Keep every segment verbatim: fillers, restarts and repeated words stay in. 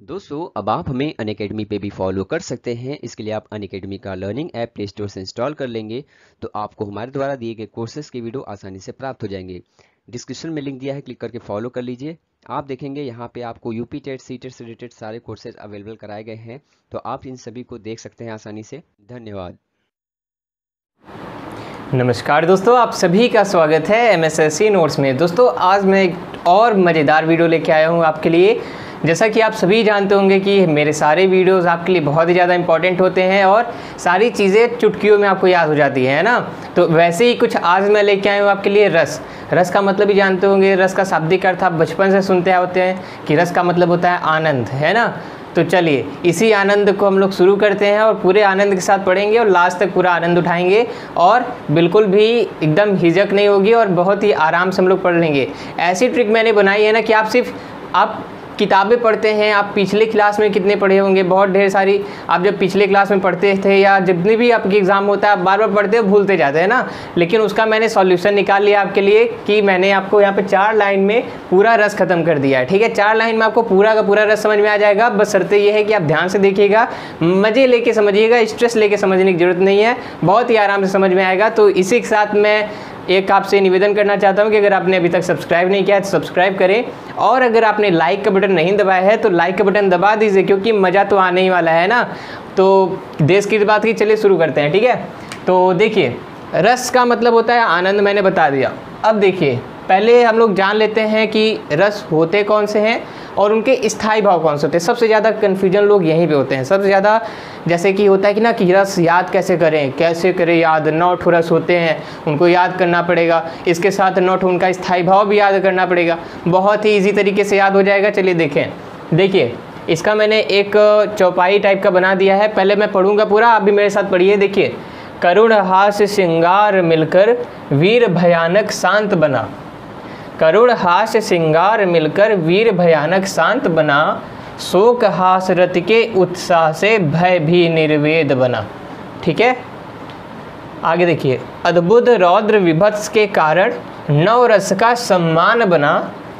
दोस्तों अब आप हमें अनअकैडमी पे भी फॉलो कर सकते हैं। इसके लिए आप अनअकैडमी का लर्निंग ऐप प्ले स्टोर से इंस्टॉल कर लेंगे तो आपको हमारे द्वारा दिए गए कोर्सेज के वीडियो आसानी से प्राप्त हो जाएंगे। डिस्क्रिप्शन में लिंक दिया है, क्लिक करके फॉलो कर लीजिए। आप देखेंगे यहाँ पे आपको यूपी टेट सी टेट से रिलेटेड सारे कोर्सेज अवेलेबल कराए गए हैं, तो आप इन सभी को देख सकते हैं आसानी से। धन्यवाद। नमस्कार दोस्तों, आप सभी का स्वागत है एमएसएससी नोट्स में। दोस्तों आज मैं एक और मज़ेदार वीडियो लेके आया हूँ आपके लिए। जैसा कि आप सभी जानते होंगे कि मेरे सारे वीडियोस आपके लिए बहुत ही ज़्यादा इंपॉर्टेंट होते हैं और सारी चीज़ें चुटकियों में आपको याद हो जाती है ना। तो वैसे ही कुछ आज मैं लेके आया हूँ आपके लिए। रस रस का मतलब भी जानते होंगे। रस का शाब्दिक अर्थ आप बचपन से सुनते होते हैं कि रस का मतलब होता है आनंद, है ना। तो चलिए इसी आनंद को हम लोग शुरू करते हैं और पूरे आनंद के साथ पढ़ेंगे और लास्ट तक पूरा आनंद उठाएंगे और बिल्कुल भी एकदम हिचक नहीं होगी और बहुत ही आराम से हम लोग पढ़ लेंगे। ऐसी ट्रिक मैंने बनाई है ना कि आप सिर्फ आप किताबें पढ़ते हैं। आप पिछले क्लास में कितने पढ़े होंगे, बहुत ढेर सारी। आप जब पिछले क्लास में पढ़ते थे या जितनी भी आपकी एग्ज़ाम होता है आप बार बार पढ़ते हो, भूलते जाते हैं ना। लेकिन उसका मैंने सॉल्यूशन निकाल लिया आपके लिए कि मैंने आपको यहाँ पे चार लाइन में पूरा रस खत्म कर दिया है। ठीक है, चार लाइन में आपको पूरा का पूरा रस समझ में आ जाएगा। बस शर्त ये है कि आप ध्यान से देखिएगा, मज़े लेके समझिएगा, स्ट्रेस लेके समझने की जरूरत नहीं है, बहुत ही आराम से समझ में आएगा। तो इसी के साथ मैं एक आपसे निवेदन करना चाहता हूं कि अगर आपने अभी तक सब्सक्राइब नहीं किया है तो सब्सक्राइब करें, और अगर आपने लाइक का बटन नहीं दबाया है तो लाइक का बटन दबा दीजिए, क्योंकि मज़ा तो आने ही वाला है ना। तो देश की बात की, चलिए शुरू करते हैं। ठीक है, तो देखिए रस का मतलब होता है आनंद, मैंने बता दिया। अब देखिए पहले हम लोग जान लेते हैं कि रस होते कौन से हैं और उनके स्थायी भाव कौन से होते हैं। सबसे ज़्यादा कन्फ्यूजन लोग यहीं पे होते हैं। सबसे ज़्यादा जैसे कि होता है कि ना कि रस याद कैसे करें, कैसे करें याद। नौ ठो रस होते हैं, उनको याद करना पड़ेगा। इसके साथ नौ ठो उनका स्थायी भाव भी याद करना पड़ेगा। बहुत ही ईजी तरीके से याद हो जाएगा। चलिए देखें, देखिए इसका मैंने एक चौपाई टाइप का बना दिया है। पहले मैं पढ़ूँगा पूरा, आप भी मेरे साथ पढ़िए। देखिए, करुण हास्य श्रृंगार मिलकर वीर भयानक शांत बना। करुण हास्य श्रृंगार मिलकर वीर भयानक शांत बना। शोक हास रति के उत्साह से भय भी निर्वेद बना। ठीक है, आगे देखिए, अद्भुत रौद्र विभत्स के कारण नव रस का सम्मान बना।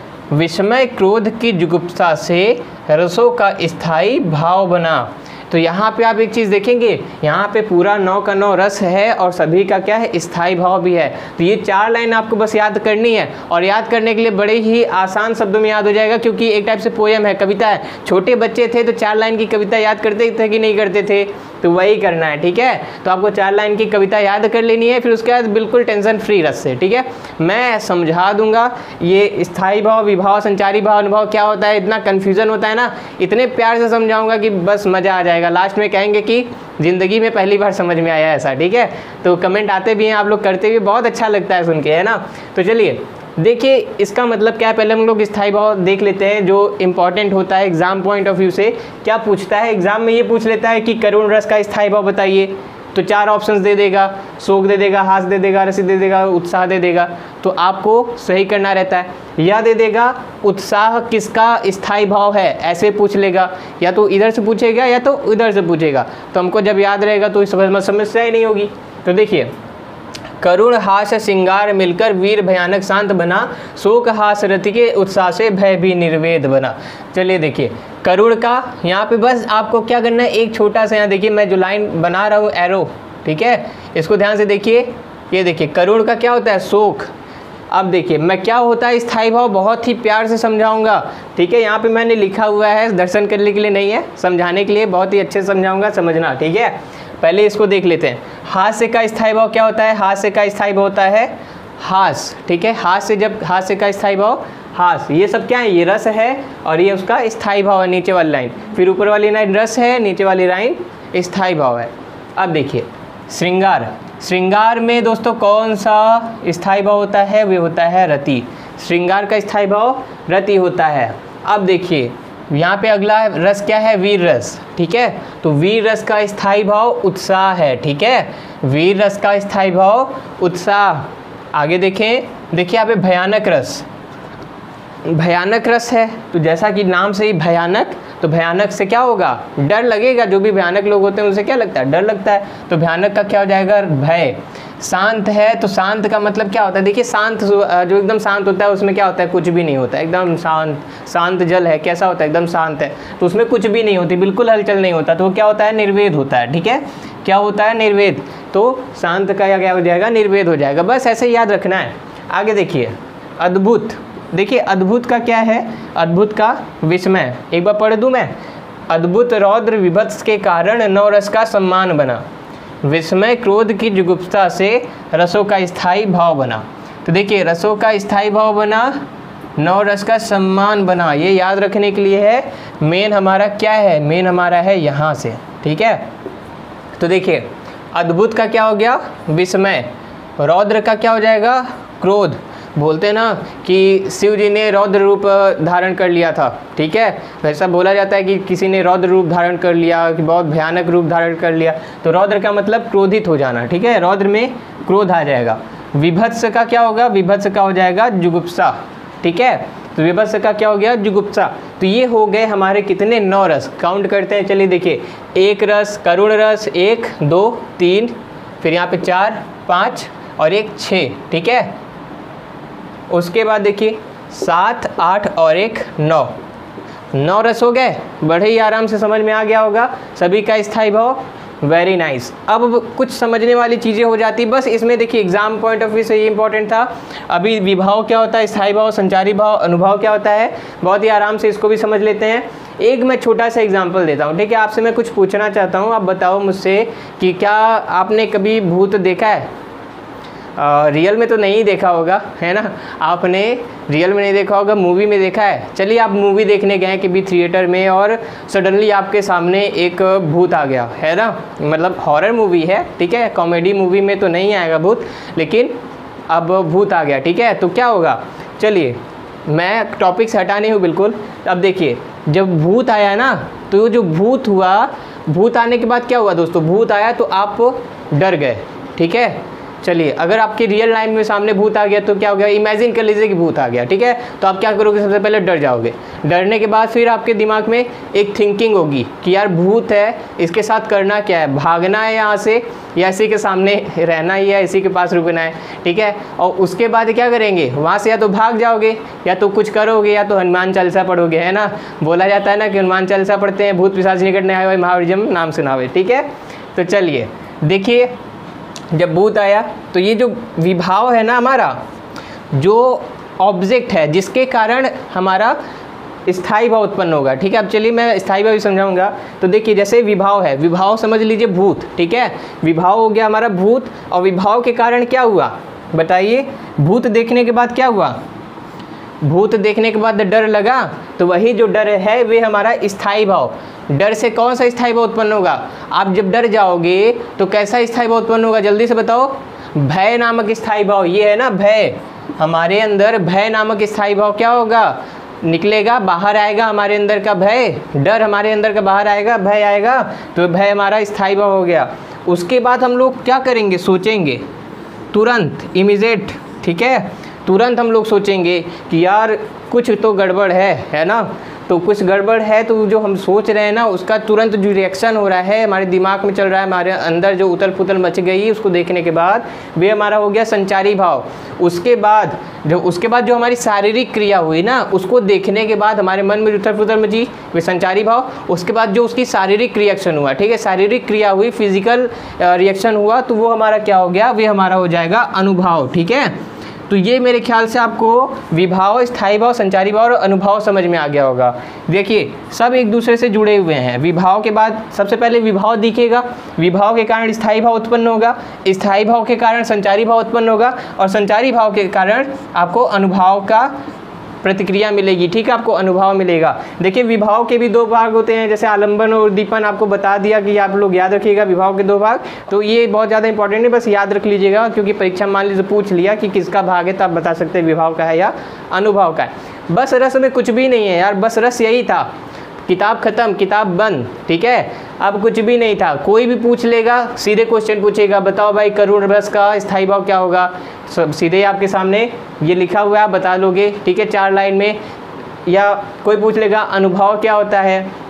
विस्मय क्रोध की जुगुप्सा से रसों का स्थायी भाव बना। तो यहाँ पे आप एक चीज़ देखेंगे, यहाँ पे पूरा नौ का नौ रस है और सभी का क्या है, स्थायी भाव भी है। तो ये चार लाइन आपको बस याद करनी है और याद करने के लिए बड़े ही आसान शब्दों में याद हो जाएगा, क्योंकि एक टाइप से पोएम है, कविता है। छोटे बच्चे थे तो चार लाइन की कविता याद करते थे कि नहीं करते थे, तो वही करना है। ठीक है, तो आपको चार लाइन की कविता याद कर लेनी है, फिर उसके बाद बिल्कुल टेंशन फ्री रस से। ठीक है, मैं समझा दूंगा ये स्थायी भाव, विभाव, संचारी भाव, अनुभाव क्या होता है। इतना कन्फ्यूज़न होता है ना, इतने प्यार से समझाऊंगा कि बस मज़ा आ जाएगा। लास्ट में कहेंगे कि ज़िंदगी में पहली बार समझ में आया ऐसा। ठीक है, तो कमेंट आते भी हैं आप लोग, करते भी, बहुत अच्छा लगता है सुन के, है ना। तो चलिए देखिए इसका मतलब क्या है। पहले हम लोग स्थायी भाव देख लेते हैं, जो इंपॉर्टेंट होता है एग्जाम पॉइंट ऑफ व्यू से। क्या पूछता है एग्जाम में, ये पूछ लेता है कि करुण रस का स्थायी भाव बताइए, तो चार ऑप्शंस दे देगा, शोक दे देगा, हास दे देगा, रसी दे देगा, उत्साह दे देगा। तो आपको सही करना रहता है। या दे देगा उत्साह किसका स्थायी भाव है, ऐसे पूछ लेगा, या तो इधर से पूछेगा या तो उधर से पूछेगा। तो हमको जब याद रहेगा तो इस समस्या ही नहीं होगी। तो देखिए, करुण हास श्रृंगार मिलकर वीर भयानक शांत बना। शोक हास रति के उत्साह से भय भी निर्वेद बना। चलिए देखिए, करुण का यहाँ पे बस आपको क्या करना है, एक छोटा सा, यहाँ देखिए मैं जो लाइन बना रहा हूँ एरो, ठीक है, इसको ध्यान से देखिए। ये देखिए करुण का क्या होता है, शोक। अब देखिए मैं क्या होता है स्थायी भाव, बहुत ही प्यार से समझाऊंगा। ठीक है, यहाँ पे मैंने लिखा हुआ है, दर्शन करने के लिए नहीं है, समझाने के लिए, बहुत ही अच्छे से समझाऊंगा, समझना। ठीक है, पहले इसको देख लेते हैं। हास्य का स्थायी भाव क्या होता है, हास्य का स्थायी भाव होता है हास। ठीक है, हास्य, जब हास्य का स्थायी भाव हास, ये सब क्या है, ये रस है और ये उसका स्थायी भाव है, नीचे वाली लाइन। फिर ऊपर वाली लाइन रस है, नीचे वाली लाइन स्थायी भाव है। अब देखिए श्रृंगार, श्रृंगार में दोस्तों कौन सा स्थायी भाव होता है, वे होता है रति। श्रृंगार का स्थायी भाव रति होता है। अब देखिए यहाँ पे अगला रस क्या है, वीर रस। ठीक है, तो वीर रस का स्थायी भाव उत्साह है। ठीक है, वीर रस का स्थायी भाव उत्साह। आगे देखें, देखिए यहाँ पे भयानक रस, भयानक रस है, तो जैसा कि नाम से ही भयानक, तो भयानक से क्या होगा, डर लगेगा। जो भी भयानक लोग होते हैं उनसे क्या लगता है, डर लगता है। तो भयानक का क्या हो जाएगा, भय। शांत है तो शांत का मतलब क्या होता है, देखिए शांत जो एकदम शांत होता है उसमें क्या होता है, कुछ भी नहीं होता, एकदम शांत। शांत जल है, कैसा होता है, एकदम शांत है, तो उसमें कुछ भी नहीं होती, बिल्कुल हलचल नहीं होता, तो वो क्या होता है, निर्वेद होता है। ठीक है, क्या होता है, निर्वेद। तो शांत का क्या हो जाएगा, निर्वेद हो जाएगा। बस ऐसे याद रखना है। आगे देखिए, अद्भुत। देखिए अद्भुत का क्या है, अद्भुत का विस्मय। एक बार पढ़ दूं मैं, अद्भुत रौद्र विभत्स के कारण नवरस का सम्मान बना, विस्मय क्रोध की जुगुप्सा से रसों का स्थायी भाव बना। तो देखिए रसों का स्थायी भाव बना, नवरस का सम्मान बना, ये याद रखने के लिए है। मेन हमारा क्या है, मेन हमारा है यहाँ से। ठीक है, तो देखिए अद्भुत का क्या हो गया, विस्मय। रौद्र का क्या हो जाएगा, क्रोध। बोलते हैं ना कि शिव जी ने रौद्र रूप धारण कर लिया था। ठीक है, वैसा बोला जाता है कि किसी ने रौद्र रूप धारण कर लिया, कि बहुत भयानक रूप धारण कर लिया। तो रौद्र का मतलब क्रोधित हो जाना। ठीक है, रौद्र में क्रोध आ जाएगा। विभत्स का क्या होगा, विभत्स का हो जाएगा जुगुप्सा। ठीक है, तो विभत्स का क्या हो गया, जुगुप्सा। तो ये हो गए हमारे कितने, नौ रस। काउंट करते हैं, चलिए देखिए, एक रस करुण रस, एक दो तीन, फिर यहाँ पे चार पाँच और एक छः। ठीक है, उसके बाद देखिए सात आठ और एक नौ, नौ रस हो गए। बड़े ही आराम से समझ में आ गया होगा सभी का स्थायी भाव। Very nice. अब कुछ समझने वाली चीज़ें हो जाती, बस इसमें देखिए एग्जाम पॉइंट ऑफ व्यू से ये इंपॉर्टेंट था। अभी विभाव क्या होता है, स्थायी भाव, संचारी भाव, अनुभाव क्या होता है, बहुत ही आराम से इसको भी समझ लेते हैं। एक मैं छोटा सा एग्जाम्पल देता हूँ। ठीक है, आपसे मैं कुछ पूछना चाहता हूँ, आप बताओ मुझसे कि क्या आपने कभी भूत देखा है। रियल uh, में तो नहीं देखा होगा, है ना, आपने रियल में नहीं देखा होगा, मूवी में देखा है। चलिए आप मूवी देखने गए कि भी थिएटर में, और सडनली आपके सामने एक भूत आ गया, है ना, मतलब हॉरर मूवी है। ठीक है, कॉमेडी मूवी में तो नहीं आएगा भूत, लेकिन अब भूत आ गया। ठीक है, तो क्या होगा, चलिए मैं टॉपिक से हटा नहीं हूँ बिल्कुल। अब देखिए जब भूत आया ना, तो जो भूत हुआ, भूत आने के बाद क्या हुआ दोस्तों, भूत आया तो आप डर गए। ठीक है, चलिए अगर आपके रियल लाइफ में सामने भूत आ गया तो क्या हो गया, इमेजिन कर लीजिए कि भूत आ गया। ठीक है, तो आप क्या करोगे, सबसे पहले डर जाओगे। डरने के बाद फिर आपके दिमाग में एक थिंकिंग होगी कि यार भूत है, इसके साथ करना क्या है, भागना है यहाँ से या इसी के सामने रहना ही है, इसी के पास रुकना है। ठीक है, और उसके बाद क्या करेंगे, वहाँ से या तो भाग जाओगे या तो कुछ करोगे, या तो हनुमान चालीसा पढ़ोगे, है ना। बोला जाता है ना कि हनुमान चालीसा पढ़ते हैं भूत पिशाच निकट नहीं आए, महावीरजम नाम सुनावे। ठीक है, तो चलिए देखिए, जब भूत आया तो ये जो विभाव है ना हमारा, जो ऑब्जेक्ट है जिसके कारण हमारा स्थायी भाव उत्पन्न होगा। ठीक है, अब चलिए मैं स्थायी भाव भी समझाऊंगा। तो देखिए जैसे विभाव है, विभाव समझ लीजिए भूत। ठीक है, विभाव हो गया हमारा भूत, और विभाव के कारण क्या हुआ बताइए, भूत देखने के बाद क्या हुआ, भूत देखने के बाद डर लगा, तो वही जो डर है वे हमारा स्थायी भाव। डर से कौन सा स्थायी भाव उत्पन्न होगा, आप जब डर जाओगे तो कैसा स्थायी भाव उत्पन्न होगा, जल्दी से बताओ। भय नामक स्थायी भाव, ये है ना भय, हमारे अंदर भय नामक स्थायी भाव क्या होगा, निकलेगा, बाहर आएगा हमारे अंदर का भय। डर हमारे अंदर का बाहर आएगा, भय आएगा, तो भय हमारा स्थायी भाव हो गया। उसके बाद हम लोग क्या करेंगे, सोचेंगे तुरंत, इमीडिएट। ठीक है, तुरंत हम लोग सोचेंगे कि यार कुछ तो गड़बड़ है, है ना। तो कुछ गड़बड़ है, तो जो हम सोच रहे हैं ना उसका तुरंत जो रिएक्शन हो रहा है हमारे दिमाग में चल रहा है, हमारे अंदर जो उथल पुथल मच गई उसको देखने के बाद वे हमारा हो गया संचारी भाव। उसके बाद जो उसके बाद जो हमारी शारीरिक क्रिया हुई ना, उसको देखने के बाद हमारे मन में उथल पुथल मची, वे संचारी भाव। उसके बाद जो उसकी शारीरिक रिएक्शन हुआ, ठीक है, शारीरिक क्रिया हुई, फिजिकल रिएक्शन हुआ, तो वो हमारा क्या हो गया, वे हमारा हो जाएगा अनुभाव। ठीक है, तो ये मेरे ख्याल से आपको विभाव, स्थायी भाव, संचारी भाव और अनुभाव समझ में आ गया होगा। देखिए सब एक दूसरे से जुड़े हुए हैं। विभाव के बाद सबसे पहले विभाव दिखेगा, विभाव के कारण स्थायी भाव उत्पन्न होगा, स्थायी भाव के कारण संचारी भाव उत्पन्न होगा, और संचारी भाव के कारण आपको अनुभाव का प्रतिक्रिया मिलेगी। ठीक है, आपको अनुभव मिलेगा। देखिए विभाव के भी दो भाग होते हैं, जैसे आलंबन और उद्दीपन आपको बता दिया कि आप लोग याद रखिएगा विभाव के दो भाग। तो ये बहुत ज़्यादा इंपॉर्टेंट है, बस याद रख लीजिएगा, क्योंकि परीक्षा मान लीजिए पूछ लिया कि किसका भाग है, तो आप बता सकते हैं विभाव का है या अनुभव का है। बस रस में कुछ भी नहीं है यार, बस रस यही था, किताब खत्म, किताब बंद। ठीक है, अब कुछ भी नहीं था। कोई भी पूछ लेगा, सीधे क्वेश्चन पूछेगा, बताओ भाई करुण रस का स्थायी भाव क्या होगा, सब सीधे आपके सामने ये लिखा हुआ है, आप बता लोगे। ठीक है, चार लाइन में। या कोई पूछ लेगा अनुभव क्या होता है,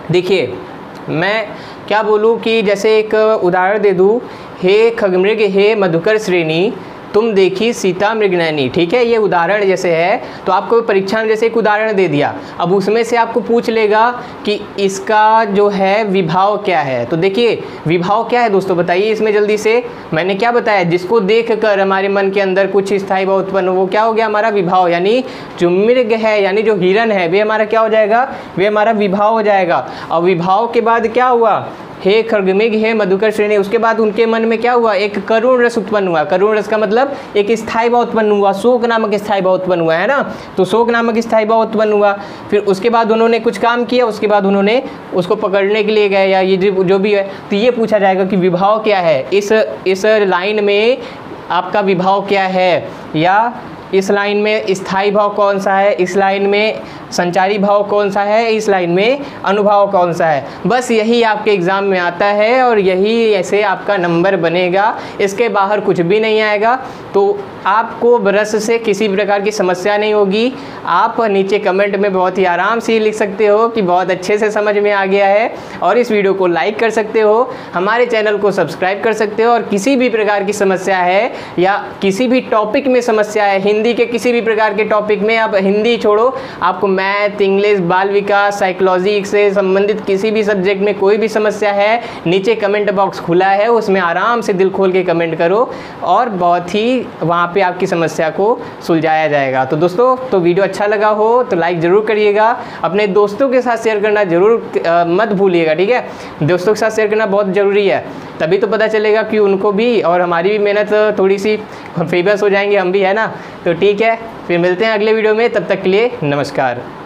देखिए मैं क्या बोलूँ कि जैसे एक उदाहरण दे दूँ, हे खगमृग हे मधुकर श्रेणी तुम देखी सीता मृगनयनी, ठीक है, ये उदाहरण जैसे है। तो आपको परीक्षा में जैसे एक उदाहरण दे दिया, अब उसमें से आपको पूछ लेगा कि इसका जो है विभाव क्या है। तो देखिए विभाव क्या है दोस्तों, बताइए इसमें जल्दी से। मैंने क्या बताया, जिसको देखकर हमारे मन के अंदर कुछ स्थायी भाव उत्पन्न हो, वो क्या हो गया हमारा विभाव। यानी जो मृग है यानी जो हिरण है वे हमारा क्या हो जाएगा, वे हमारा विभाव हो जाएगा। और विभाव के बाद क्या हुआ, हे खगमृग हे मधुकर श्रेणी, उसके बाद उनके मन में क्या हुआ, एक करुण रस उत्पन्न हुआ। करुण रस का मतलब एक स्थायी भाव उत्पन्न हुआ, शोक नामक स्थायी भाव उत्पन्न हुआ है ना। तो शोक नामक स्थायी भाव उत्पन्न हुआ, फिर उसके बाद उन्होंने कुछ काम किया, उसके बाद उन्होंने उसको पकड़ने के लिए गए या ये जो भी है। तो ये पूछा जाएगा कि विभाव क्या है, इस इस लाइन में आपका विभाव क्या है, या इस लाइन में स्थायी भाव कौन सा है, इस लाइन में संचारी भाव कौन सा है, इस लाइन में अनुभाव कौन सा है। बस यही आपके एग्ज़ाम में आता है और यही ऐसे आपका नंबर बनेगा, इसके बाहर कुछ भी नहीं आएगा। तो आपको रस से किसी प्रकार की समस्या नहीं होगी। आप नीचे कमेंट में बहुत ही आराम से लिख सकते हो कि बहुत अच्छे से समझ में आ गया है, और इस वीडियो को लाइक कर सकते हो, हमारे चैनल को सब्सक्राइब कर सकते हो। और किसी भी प्रकार की समस्या है या किसी भी टॉपिक में समस्या है, हिंदी के किसी भी प्रकार के टॉपिक में, आप हिंदी छोड़ो, आपको मैथ, इंग्लिश, बाल विकास, साइकोलॉजी से संबंधित किसी भी सब्जेक्ट में कोई भी समस्या है, नीचे कमेंट बॉक्स खुला है, उसमें आराम से दिल खोल के कमेंट करो और बहुत ही वहाँ पे आपकी समस्या को सुलझाया जाएगा। तो दोस्तों, तो वीडियो अच्छा लगा हो तो लाइक ज़रूर करिएगा, अपने दोस्तों के साथ शेयर करना जरूर आ, मत भूलिएगा, ठीक है। दोस्तों के साथ शेयर करना बहुत ज़रूरी है, तभी तो पता चलेगा कि उनको भी और हमारी भी मेहनत थोड़ी सी फेमस हो जाएंगे हम भी, है ना। तो ठीक है, फिर मिलते हैं अगले वीडियो में, तब तक के लिए नमस्कार।